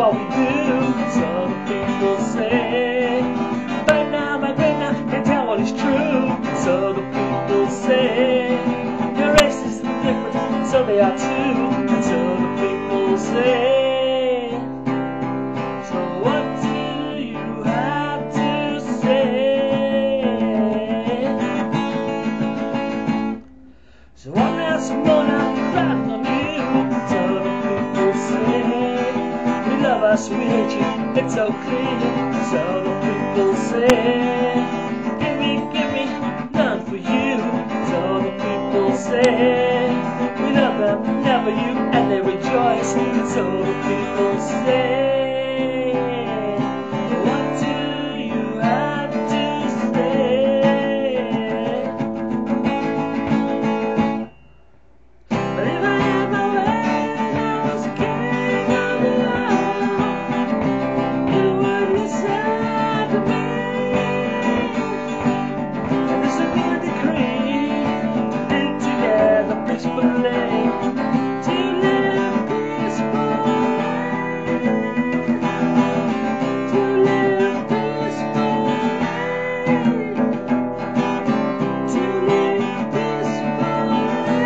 all we do, so the people say. But now my brain now can't tell what is true, so the people say. Your race is different, and so they are too, and so the people say. So what do you have to say? So one now, some more now, crying on you, so the people say. We love us, we hate you, it's so clear, so the people say. Give me, none for you, so the people say. We love them, never you, and they rejoice, so the people say. What do you have to say? But if I had my way, I was king of the world, you would listen to me. And this would be a decree to live together peacefully, to live peacefully, to live peacefully, to live peacefully.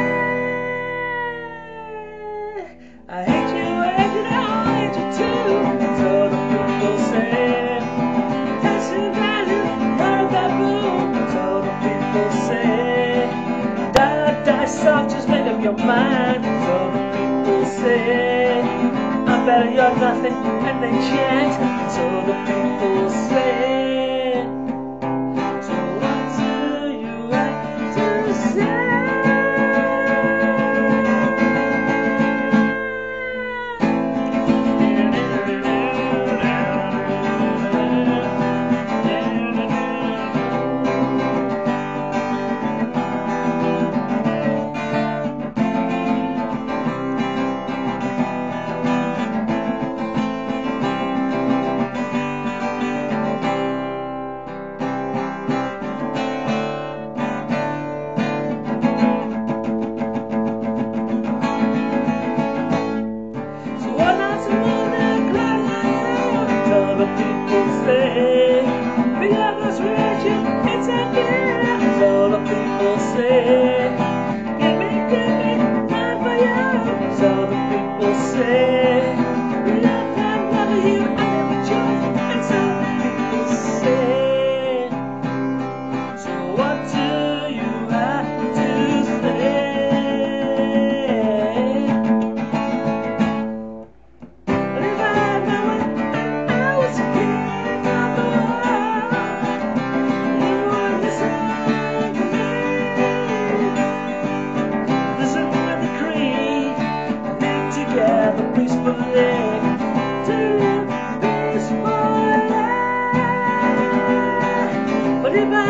I hate you, and I hate you too, so the people say. Dancing down, not a baboon, so the people say. Die soft, just make up your mind, so the people say. I'm better, you're nothing, and they chant, so the people say. So what do you have to say? The people say, we love us, we hate you, it's a deal, so the people say. Give me, time for you, so the people say. We love them, love you, and they rejoice, and so the people say. So what do you have to say? But if I had my way, I was king of the world, you would listen to me. This is my decree, live together peacefully, to live peacefully. But if I